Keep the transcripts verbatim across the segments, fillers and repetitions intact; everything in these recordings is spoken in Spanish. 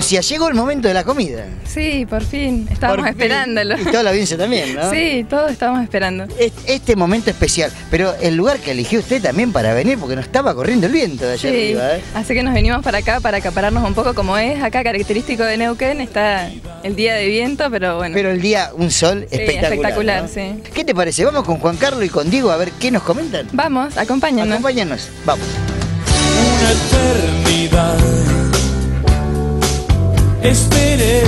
Lucía, llegó el momento de la comida. Sí, por fin. Estábamos Por fin. esperándolo. Y toda la audiencia también, ¿no? Sí, todos estábamos esperando. Este, este momento especial, pero el lugar que eligió usted también para venir, porque nos estaba corriendo el viento de allá Sí, arriba, ¿eh? así que nos venimos para acá para acapararnos un poco como es acá característico de Neuquén. Está el día de viento, pero bueno. Pero el día, un sol Sí, espectacular. espectacular, ¿no? sí. ¿Qué te parece? Vamos con Juan Carlos y con Diego a ver qué nos comentan. Vamos, acompáñanos. Acompáñanos, vamos. Una eternidad esperé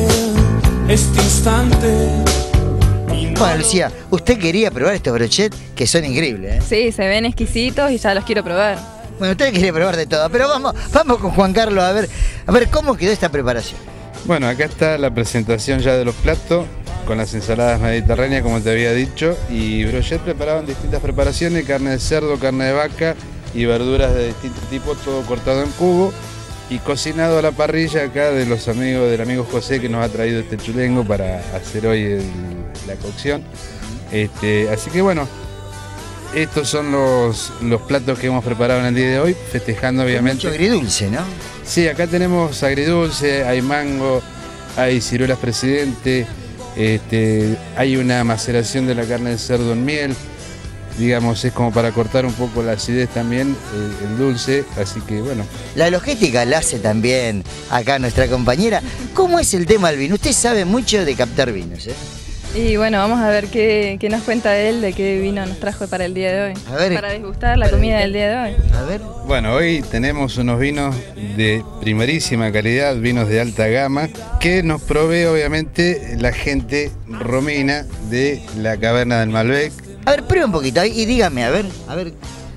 este instante. Bueno, Lucía, usted quería probar estos brochets que son increíbles, ¿eh? Sí, se ven exquisitos y ya los quiero probar. Bueno, usted quiere probar de todo, pero vamos, vamos con Juan Carlos a ver, a ver cómo quedó esta preparación. Bueno, acá está la presentación ya de los platos con las ensaladas mediterráneas, como te había dicho, y brochet preparado en distintas preparaciones, carne de cerdo, carne de vaca y verduras de distintos tipos, todo cortado en cubo y cocinado a la parrilla acá de los amigos del amigo José, que nos ha traído este chulengo para hacer hoy el, la cocción. Este, así que bueno, estos son los, los platos que hemos preparado en el día de hoy, festejando obviamente. Mucho agridulce, ¿no? Sí, acá tenemos agridulce, hay mango, hay ciruelas presidente, este, hay una maceración de la carne de cerdo en miel. Digamos, es como para cortar un poco la acidez también, el, el dulce, así que bueno. La logística la hace también acá nuestra compañera. ¿Cómo es el tema del vino? Usted sabe mucho de captar vinos, ¿eh? Y bueno, vamos a ver qué, qué nos cuenta él de qué vino nos trajo para el día de hoy. A ver, para degustar la comida del día de hoy. A ver. Bueno, hoy tenemos unos vinos de primerísima calidad, vinos de alta gama, que nos provee obviamente la gente romina de la Caverna del Malbec. A ver, pruebe un poquito y dígame, a ver, a ver.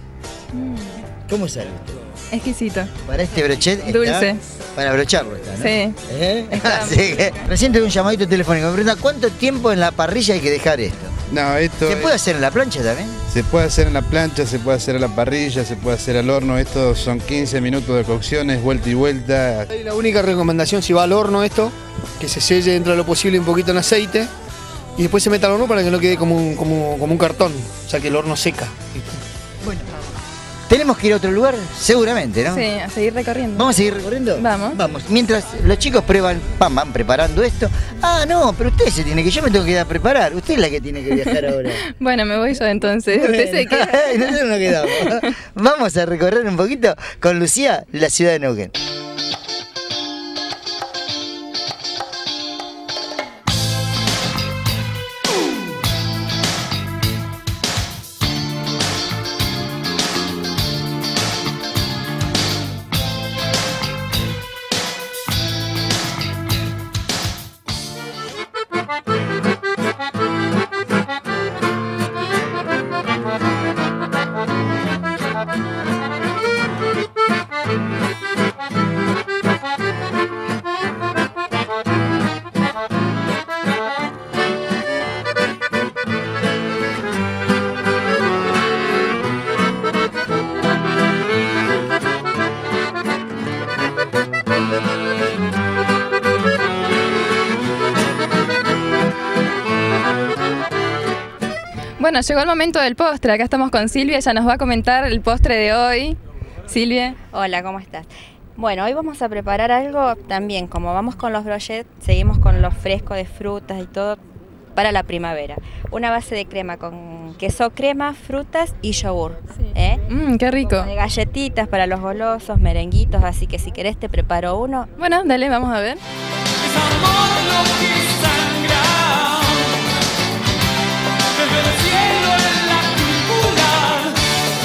¿Cómo sale usted? Exquisito. Para este brochet está, Dulce. para brocharlo está, ¿no? Sí. ¿Eh? Está. Así que, recién tuve un llamadito telefónico. Me pregunta, ¿cuánto tiempo en la parrilla hay que dejar esto? No, esto ¿Se es- puede hacer en la plancha también? se puede hacer en la plancha, se puede hacer a la parrilla, se puede hacer al horno. Estos son quince minutos de cocción, es vuelta y vuelta. Ahí la única recomendación, si va al horno esto, que se selle dentro de lo posible un poquito en aceite y después se meta al horno para que no quede como un, como, como un cartón, o sea que el horno seca. Bueno. ¿Tenemos que ir a otro lugar? Seguramente, ¿no? Sí, a seguir recorriendo. ¿Vamos a seguir recorriendo? Vamos. Vamos. Mientras los chicos prueban, van, van preparando esto. Ah, no, pero usted se tiene que, yo me tengo que ir a preparar. Usted es la que tiene que viajar ahora. Bueno, me voy yo entonces. Usted se queda. Nosotros nos quedamos. Vamos a recorrer un poquito con Lucía la ciudad de Neuquén. Bueno, llegó el momento del postre. Acá estamos con Silvia, ella nos va a comentar el postre de hoy. Silvia. Hola, ¿cómo estás? Bueno, hoy vamos a preparar algo también, como vamos con los brochets, seguimos con los frescos de frutas y todo para la primavera. Una base de crema con queso crema, frutas y yogur. Sí. ¿eh? Mmm, qué rico. De galletitas para los golosos, merenguitos, así que si querés te preparo uno. Bueno, dale, vamos a ver. Es amor lo que sangra desde el cielo en la cultura.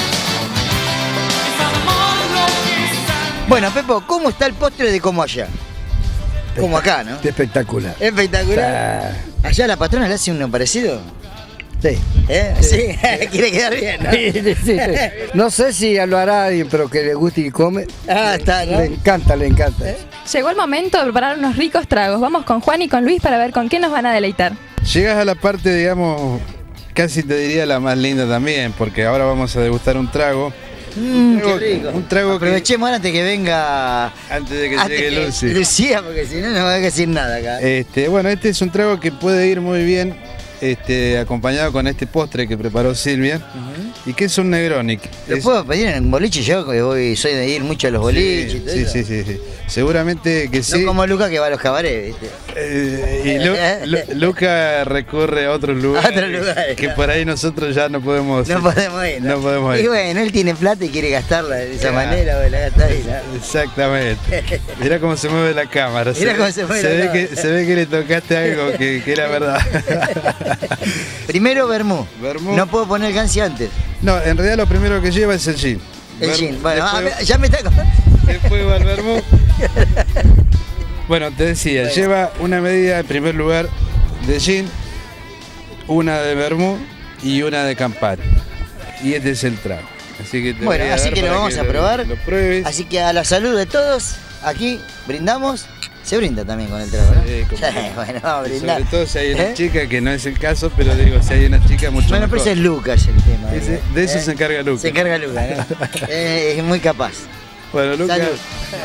Es amor lo que sangra. Bueno, Pepo, ¿cómo está el postre de como allá? Como acá, ¿no? Espectacular. Espectacular. ¿Allá la patrona le hace uno parecido? Sí. ¿Eh? Sí, quiere quedar bien, ¿no? Sí, sí, sí. No sé si lo hará alguien, pero que le guste y come. Ah, está, ¿no? Le encanta, le encanta. Llegó el momento de preparar unos ricos tragos. Vamos con Juan y con Luis para ver con qué nos van a deleitar. Llegas a la parte, digamos, casi te diría la más linda también, porque ahora vamos a degustar un trago. Mmm, qué trago- rico. un trago que- Aprovechemos antes que venga. Antes de que antes llegue que- Lucy. Lucía, porque si no, no va a decir nada acá. Este, bueno, este es un trago que puede ir muy bien este, acompañado con este postre que preparó Silvia. Ujú. ¿Y qué es un Negroni? ¿Lo Es- puedo pedir en un boliche? Yo que voy, soy de ir mucho a los boliches y todo Sí, eso. sí, sí, sí. Seguramente que sí. No como Lucas que va a los cabarets, ¿viste? Eh, y Lu- Lu- Luca recurre a otros lugares, otros lugares, que claro. por ahí nosotros ya no podemos No podemos ir. no podemos ir. Y bueno, él tiene plata y quiere gastarla de esa Claro. manera, bueno, la gasta ahí, ¿no? Exactamente. Mirá cómo se mueve la cámara. Mirá se, cómo se mueve se la ve cámara. que, se ve que le tocaste algo que, que era verdad. Primero Vermú. Vermú. No puedo poner Gansi antes. No, en realidad lo primero que lleva es el gin. El Ver- gin. Bueno, después, ah, ya me está... después va el vermú. Bueno, te decía, Bueno. lleva una medida en primer lugar de gin, una de vermú y una de Campari. Y este es el trago. Así que te Bueno, voy a así dar que lo para vamos a probar. Lo pruebes. Así que a la salud de todos, aquí brindamos. Se brinda también con el trago, ¿no? Sí, como no. Bueno, vamos a Y brindar. sobre todo si hay una ¿Eh? chica, que no es el caso, pero digo, si hay una chica mucho Bueno, pero mejor. ese es Lucas el tema. Ese- ¿eh? de eso ¿Eh? se encarga Lucas. Se encarga Lucas, ¿no? Eh, es muy capaz. Bueno, Lucas, Salud.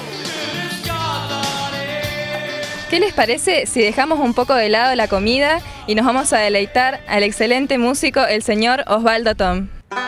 ¿Qué les parece si dejamos un poco de lado la comida y nos vamos a deleitar al excelente músico, el señor Osvaldo Tom?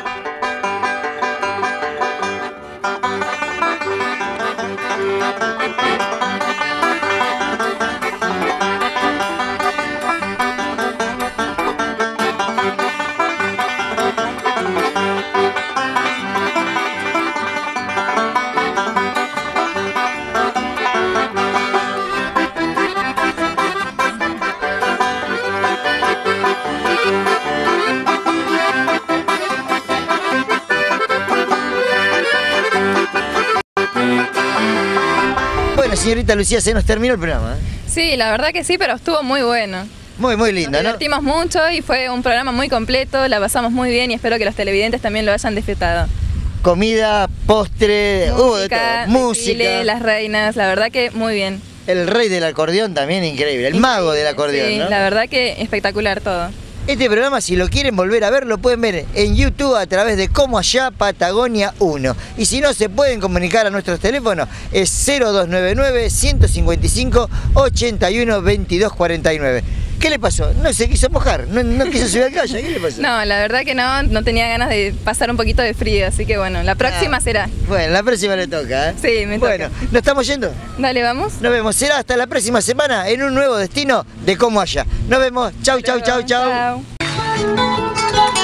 Bueno, señorita Lucía, se nos terminó el programa. ¿eh? Sí, la verdad que sí, pero estuvo muy bueno. Muy, muy lindo, Nos ¿no? divertimos mucho y fue un programa muy completo, la pasamos muy bien y espero que los televidentes también lo hayan disfrutado. Comida, postre, hubo de Música, todo. desfile, Música. las reinas, la verdad que muy bien. El rey del acordeón también increíble. El mago del acordeón, Sí, ¿no? la verdad que espectacular todo. Este programa, si lo quieren volver a ver, lo pueden ver en YouTube a través de Como Allá Patagonia uno. Y si no, se pueden comunicar a nuestros teléfonos, es cero dos nueve nueve, ciento cincuenta y cinco, ochenta y uno, veintidós cuarenta y nueve. ¿Qué le pasó? No se quiso mojar, no, no quiso subir al calle. ¿Qué le pasó? No, la verdad que no, no tenía ganas de pasar un poquito de frío, así que bueno, la próxima Ah, será. Bueno, la próxima le toca, ¿eh? Sí, me toca. Bueno, ¿nos estamos yendo? Dale, vamos. Nos vemos. Será hasta la próxima semana en un nuevo destino de Como Allá. Nos vemos. Chau, chau, chau, chau. Chau.